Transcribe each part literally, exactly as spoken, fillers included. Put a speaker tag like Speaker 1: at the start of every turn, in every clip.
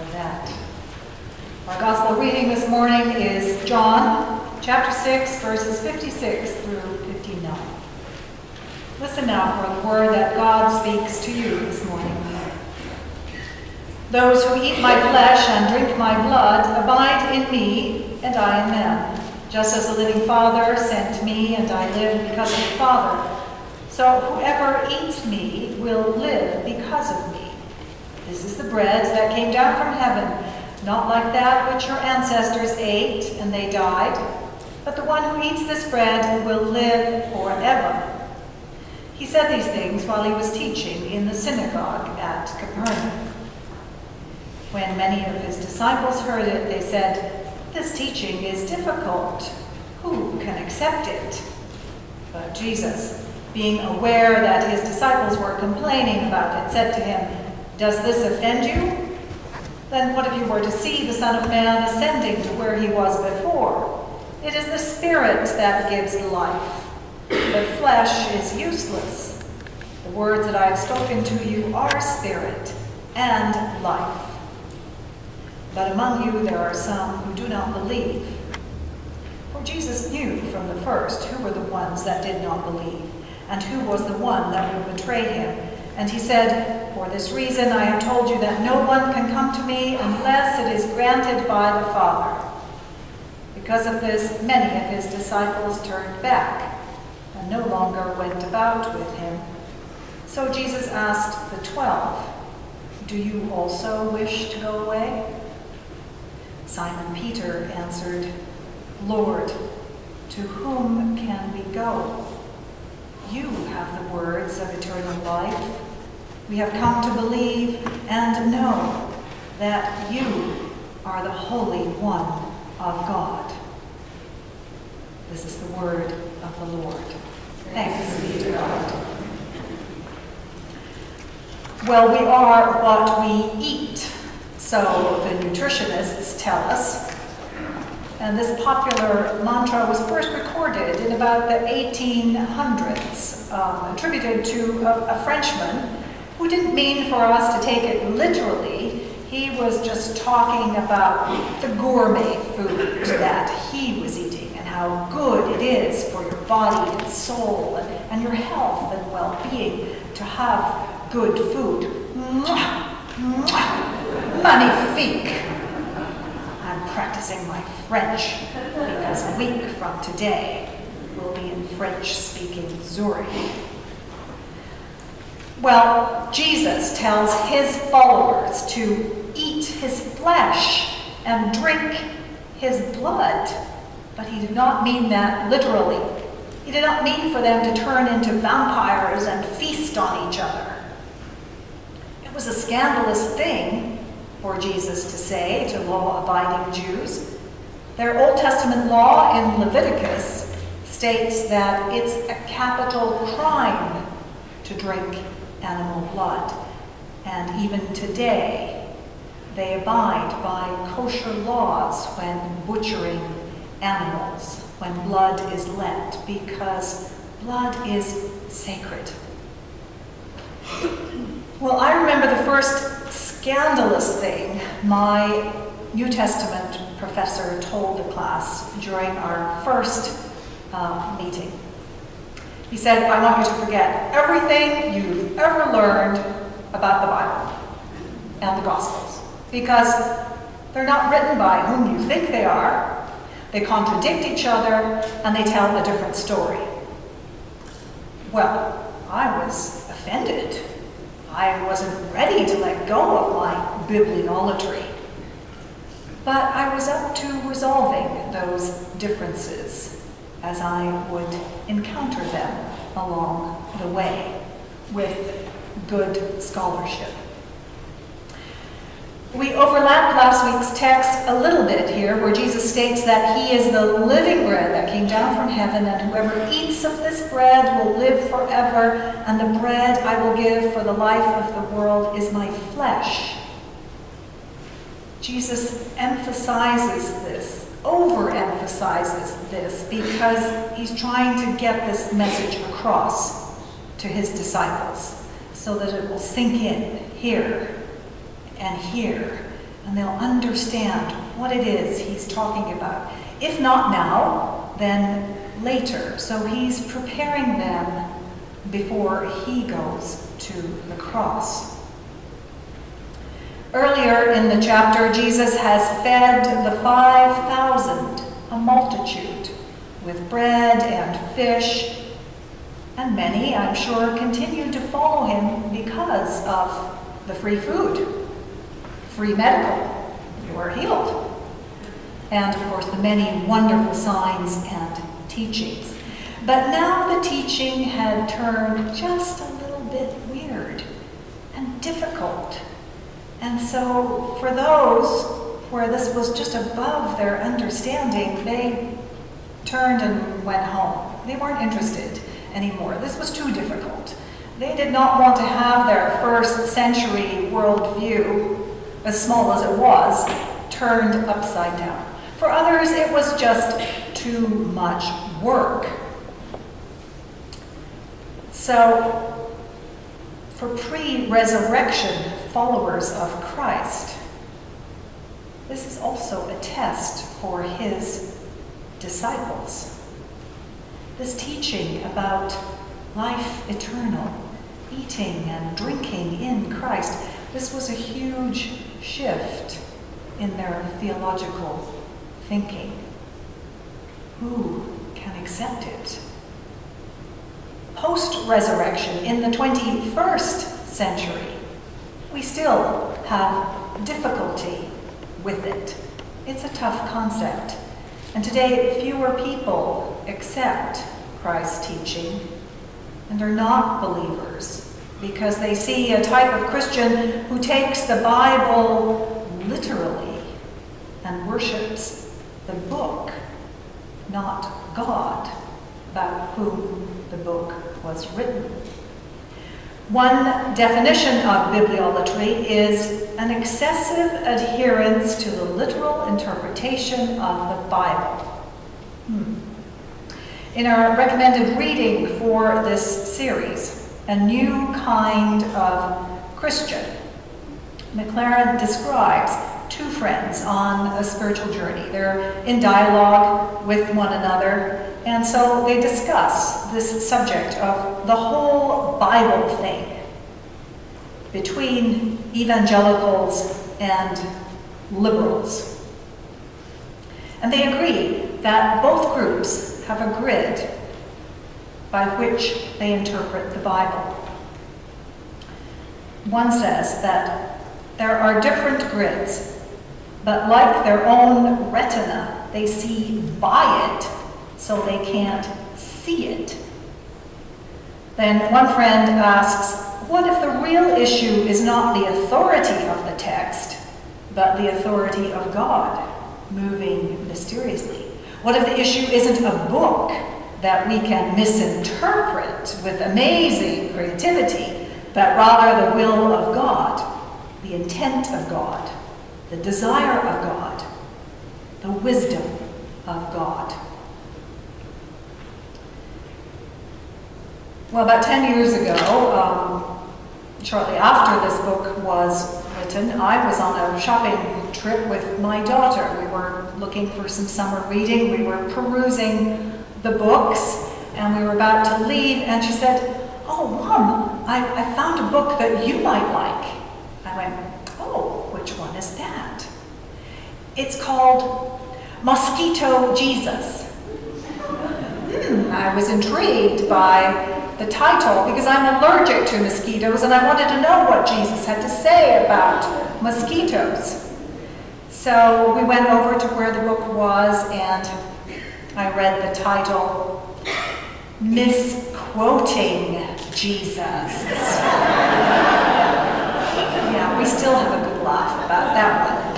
Speaker 1: that. Our gospel reading this morning is John chapter six, verses fifty-six through fifty-nine. Listen now for the word that God speaks to you this morning. Those who eat my flesh and drink my blood abide in me, and I in them. Just as the living Father sent me, and I live because of the Father, so whoever eats me will live because of me. This is the bread that came down from heaven, not like that which your ancestors ate and they died, but the one who eats this bread will live forever. He said these things while he was teaching in the synagogue at Capernaum. When many of his disciples heard it, they said, "This teaching is difficult. Who can accept it?" But Jesus, being aware that his disciples were complaining about it, said to him, "Does this offend you? Then what if you were to see the Son of Man ascending to where he was before? It is the Spirit that gives life. The flesh is useless. The words that I have spoken to you are spirit and life. But among you there are some who do not believe." For Jesus knew from the first who were the ones that did not believe, and who was the one that would betray him. And he said, "For this reason I have told you that no one can come to me unless it is granted by the Father." Because of this, many of his disciples turned back and no longer went about with him. So Jesus asked the twelve, "Do you also wish to go away?" Simon Peter answered, "Lord, to whom can we go? You have the words of eternal life. We have come to believe and know that you are the Holy One of God." This is the word of the Lord. Thanks be to God. Well, we are what we eat, so the nutritionists tell us. And this popular mantra was first recorded in about the eighteen hundreds, um, attributed to a, a Frenchman who didn't mean for us to take it literally. He was just talking about the gourmet food that he was eating and how good it is for your body and soul and, and your health and well-being to have good food. Mwah! Mwah! Magnifique! I'm practicing my French because a week from today we'll be in French-speaking Zurich. Well, Jesus tells his followers to eat his flesh and drink his blood, but he did not mean that literally. He did not mean for them to turn into vampires and feast on each other. It was a scandalous thing for Jesus to say to law-abiding Jews. Their Old Testament law in Leviticus states that it's a capital crime to drink animal blood. And even today, they abide by kosher laws when butchering animals, when blood is let, because blood is sacred. Well, I remember the first scandalous thing my New Testament professor told the class during our first uh, meeting. He said, "I want you to forget everything you've ever learned about the Bible and the Gospels, because they're not written by whom you think they are. They contradict each other, and they tell a different story." Well, I was offended. I wasn't ready to let go of my bibliolatry. But I was up to resolving those differences as I would encounter them along the way with good scholarship. We overlapped last week's text a little bit here, where Jesus states that he is the living bread that came down from heaven, and whoever eats of this bread will live forever, and the bread I will give for the life of the world is my flesh. Jesus emphasizes this, overemphasizes this, because he's trying to get this message across to his disciples so that it will sink in here and here, and they'll understand what it is he's talking about. If not now, then later. So he's preparing them before he goes to the cross. Earlier in the chapter, Jesus has fed the five thousand, a multitude, with bread and fish, and many, I'm sure, continued to follow him because of the free food, free medical, you are healed, and of course the many wonderful signs and teachings. But now the teaching had turned just a little bit weird and difficult. And so for those where this was just above their understanding, they turned and went home. They weren't interested anymore. This was too difficult. They did not want to have their first century worldview, as small as it was, turned upside down. For others, it was just too much work. So, for pre-resurrection followers of Christ, this is also a test for his disciples. This teaching about life eternal, eating and drinking in Christ, this was a huge shift in their theological thinking. Who can accept it? Post-resurrection, in the twenty-first century, we still have difficulty with it. It's a tough concept. And today, fewer people accept Christ's teaching and are not believers because they see a type of Christian who takes the Bible literally and worships the book, not God, about whom the book was written. One definition of bibliolatry is an excessive adherence to the literal interpretation of the Bible. Hmm. In our recommended reading for this series, A New Kind of Christian, McLaren describes two friends on a spiritual journey. They're in dialogue with one another, and so they discuss this subject of the whole Bible thing between evangelicals and liberals. And they agree that both groups have a grid by which they interpret the Bible. One says that there are different grids, but like their own retina, they see by it, so they can't see it. Then one friend asks, what if the real issue is not the authority of the text, but the authority of God, moving mysteriously? What if the issue isn't a book that we can misinterpret with amazing creativity, but rather the will of God, the intent of God, the desire of God, the wisdom of God? Well, about ten years ago, um, shortly after this book was written, I was on a shopping trip with my daughter. We were looking for some summer reading. We were perusing the books, and we were about to leave, and she said, "Oh, Mom, I, I found a book that you might like." I went, "Oh, which one is that?" "It's called Mosquito Jesus." Hmm, I was intrigued by the title because I'm allergic to mosquitoes and I wanted to know what Jesus had to say about mosquitoes. So we went over to where the book was and I read the title, Misquoting Jesus. Yeah, we still have a good laugh about that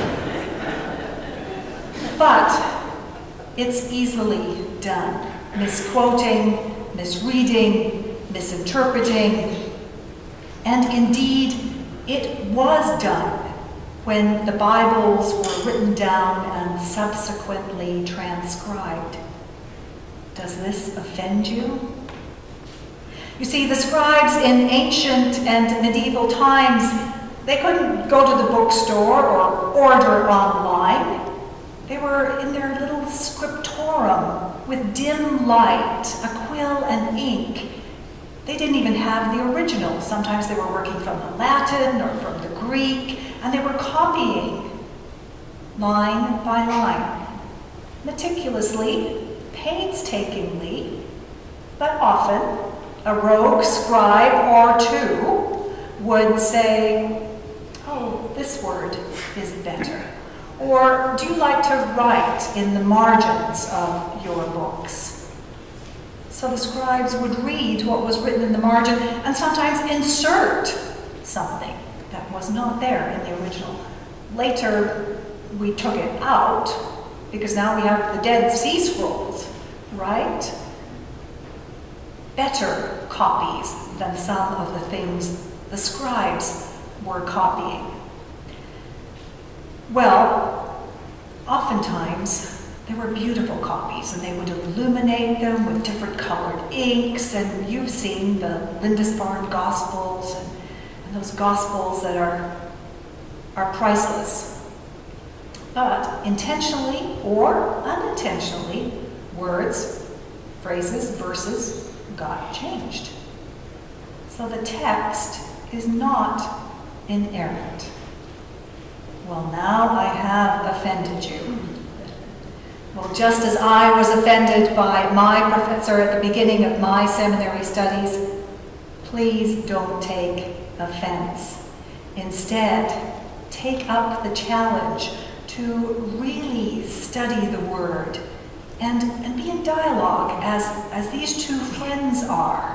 Speaker 1: one. But it's easily done. Misquoting, misreading, misinterpreting, and indeed it was done when the Bibles were written down and subsequently transcribed. Does this offend you? You see, the scribes in ancient and medieval times, They couldn't go to the bookstore or order online. They were in their little scriptorum with dim light, a quill and ink. They didn't even have the original. Sometimes they were working from the Latin or from the Greek, and they were copying line by line, meticulously, painstakingly, but often a rogue scribe or two would say, "Oh, this word is better." Or, "Do you like to write in the margins of your books?" So the scribes would read what was written in the margin and sometimes insert something that was not there in the original. Later, we took it out because now we have the Dead Sea Scrolls, right? Better copies than some of the things the scribes were copying. Well, oftentimes there were beautiful copies, and they would illuminate them with different colored inks, and you've seen the Lindisfarne Gospels and, and those Gospels that are, are priceless. But intentionally or unintentionally, words, phrases, verses got changed. So the text is not inerrant. Well, now I have offended you. Well, just as I was offended by my professor at the beginning of my seminary studies, please don't take offense. Instead, take up the challenge to really study the Word and, and be in dialogue as, as these two friends are.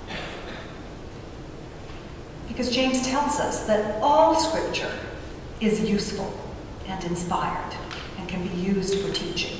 Speaker 1: Because James tells us that all Scripture is useful and inspired and can be used for teaching.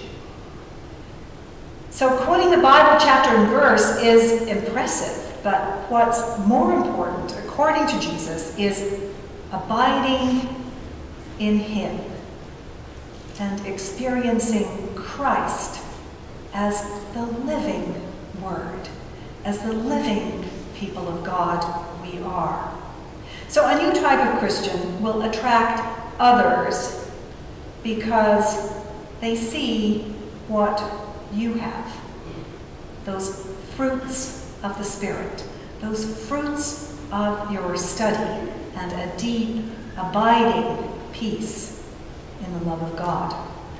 Speaker 1: So quoting the Bible chapter and verse is impressive, but what's more important, according to Jesus, is abiding in Him and experiencing Christ as the living Word, as the living people of God we are. So a new type of Christian will attract others because they see what you have. Those fruits of the Spirit, those fruits of your study, and a deep, abiding peace in the love of God.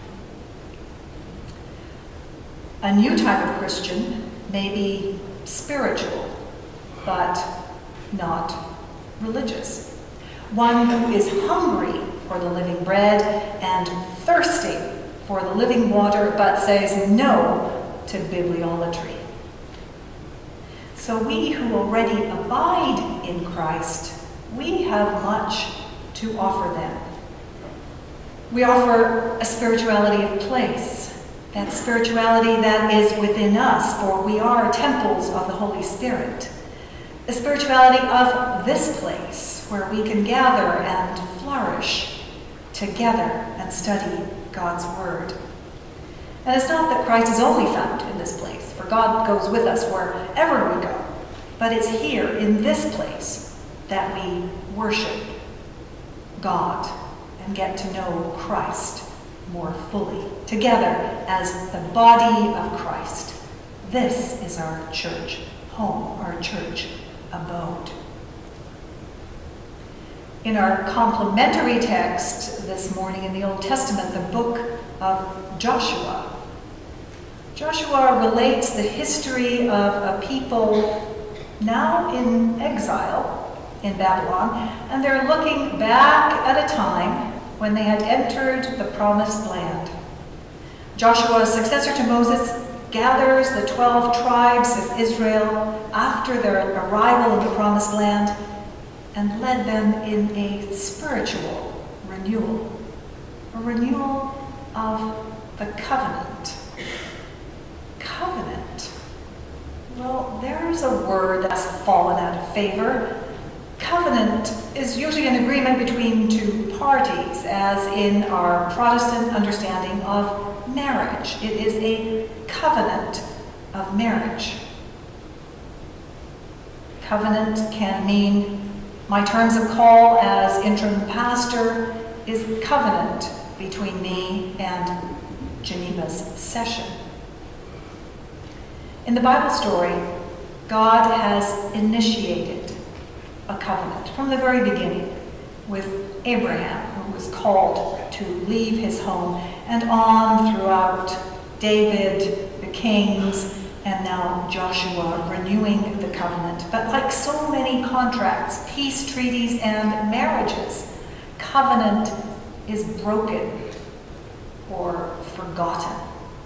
Speaker 1: A new type of Christian may be spiritual, but not religious. One who is hungry for the living bread and thirsty for the living water, but says no to bibliolatry. So we who already abide in Christ, we have much to offer them. We offer a spirituality of place, that spirituality that is within us, for we are temples of the Holy Spirit. The spirituality of this place, where we can gather and flourish together and study God's Word. And it's not that Christ is only found in this place, for God goes with us wherever we go. But it's here, in this place, that we worship God and get to know Christ more fully, together as the body of Christ. This is our church home, our church abode. In our complementary text this morning in the Old Testament, the book of Joshua, Joshua relates the history of a people now in exile in Babylon, and they're looking back at a time when they had entered the promised land. Joshua, successor to Moses, gathers the twelve tribes of Israel after their arrival in the promised land and led them in a spiritual renewal, a renewal of the covenant. Covenant. Well, there's a word that's fallen out of favor. Covenant is usually an agreement between two parties, as in our Protestant understanding of marriage. It is a covenant of marriage. Covenant can mean My terms of call as interim pastor is covenant between me and Geneva's session. In the Bible story, God has initiated a covenant from the very beginning with Abraham, who was called to leave his home, and on throughout David, the kings, and now Joshua renewing the covenant. But like so many contracts, peace treaties, and marriages, covenant is broken or forgotten.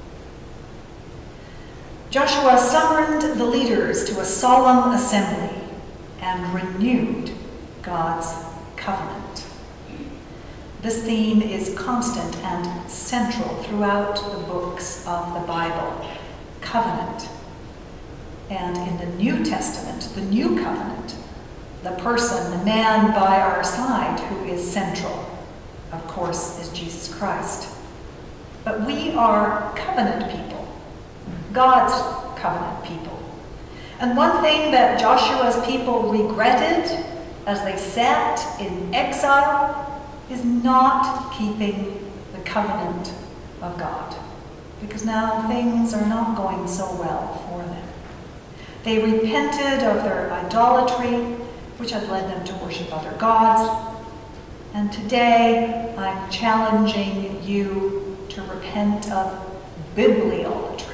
Speaker 1: Joshua summoned the leaders to a solemn assembly and renewed God's covenant. This theme is constant and central throughout the books of the Bible. Covenant. And in the New Testament, the new covenant, the person, the man by our side who is central, of course, is Jesus Christ. But we are covenant people, God's covenant people. And one thing that Joshua's people regretted as they sat in exile is not keeping the covenant of God, because now things are not going so well for them. They repented of their idolatry, which had led them to worship other gods. And today, I'm challenging you to repent of bibliolatry.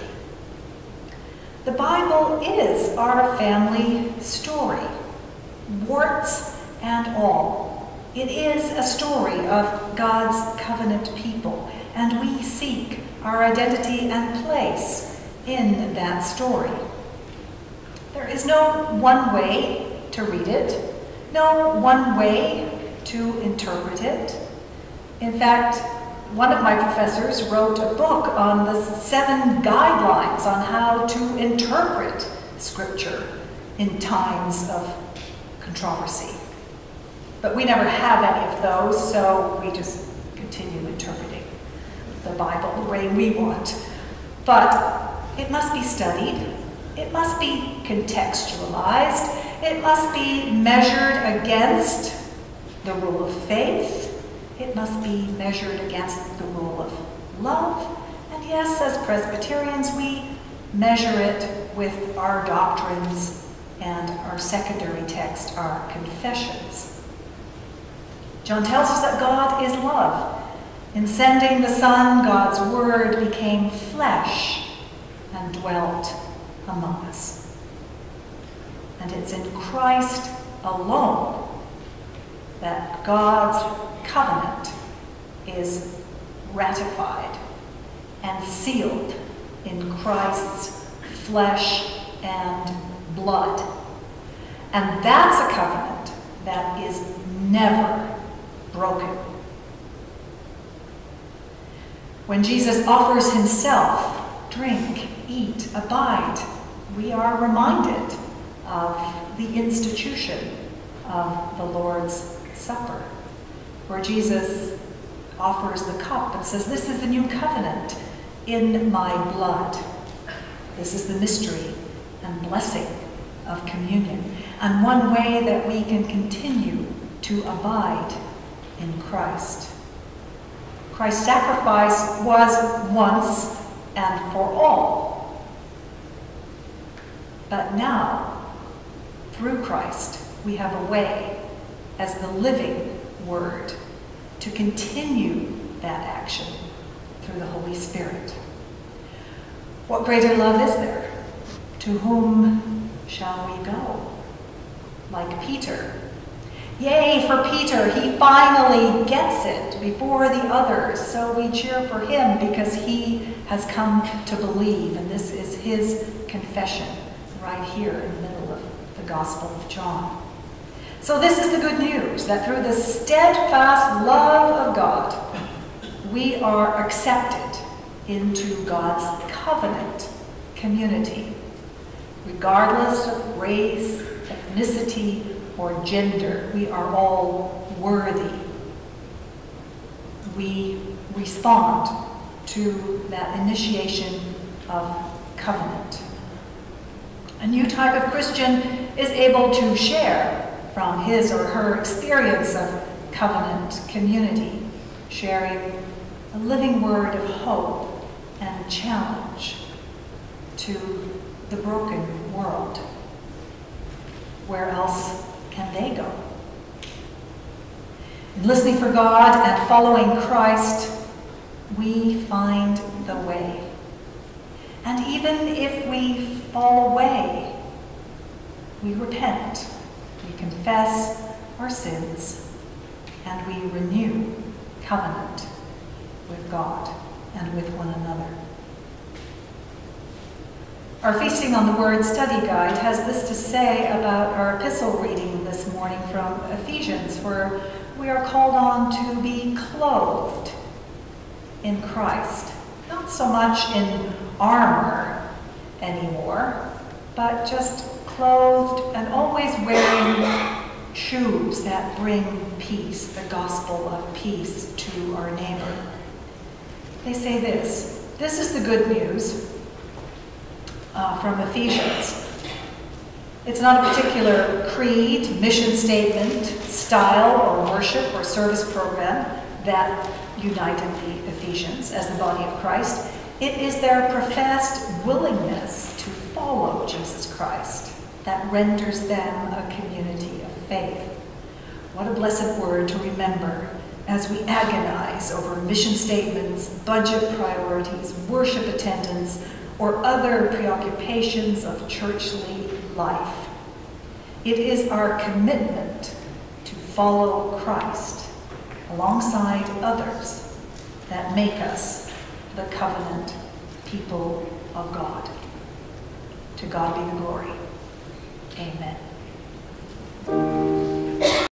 Speaker 1: The Bible is our family story, warts and all. It is a story of God's covenant people, and we seek our identity and place in that story. There is no one way to read it, no one way to interpret it. In fact, one of my professors wrote a book on the seven guidelines on how to interpret Scripture in times of controversy. But we never have any of those, so we just continue interpreting the Bible the way we want. But it must be studied, it must be contextualized, it must be measured against the rule of faith, it must be measured against the rule of love, and yes, as Presbyterians, we measure it with our doctrines and our secondary text, our confessions. John tells us that God is love. In sending the Son, God's Word became flesh and dwelt among us. And it's in Christ alone that God's covenant is ratified and sealed in Christ's flesh and blood. And that's a covenant that is never broken. When Jesus offers himself, drink, eat, abide, we are reminded of the institution of the Lord's Supper, where Jesus offers the cup and says, "This is the new covenant in my blood." This is the mystery and blessing of communion, and one way that we can continue to abide in Christ. Christ's sacrifice was once and for all. But now, through Christ, we have a way, as the living Word, to continue that action through the Holy Spirit. What greater love is there? To whom shall we go? Like Peter. Yay for Peter, he finally gets it before the others, so we cheer for him because he has come to believe, and this is his confession right here in the middle of the Gospel of John. So this is the good news, that through the steadfast love of God, we are accepted into God's covenant community, regardless of race, ethnicity, or gender. We are all worthy. We respond to that initiation of covenant. A new type of Christian is able to share from his or her experience of covenant community, sharing a living word of hope and challenge to the broken world. Where else can they go? In listening for God and following Christ, we find the way. And even if we fall away, we repent, we confess our sins, and we renew covenant with God and with one another. Our Feasting on the Word study guide has this to say about our epistle reading this morning from Ephesians, where we are called on to be clothed in Christ. Not so much in armor anymore, but just clothed and always wearing shoes that bring peace, the gospel of peace to our neighbor. They say this, this is the good news uh, from Ephesians. It's not a particular creed, mission statement, style, or worship or service program that united the Ephesians as the body of Christ. It is their professed willingness to follow Jesus Christ that renders them a community of faith. What a blessed word to remember as we agonize over mission statements, budget priorities, worship attendance, or other preoccupations of churchly life. It is our commitment to follow Christ alongside others that make us the covenant people of God. To God be the glory. Amen.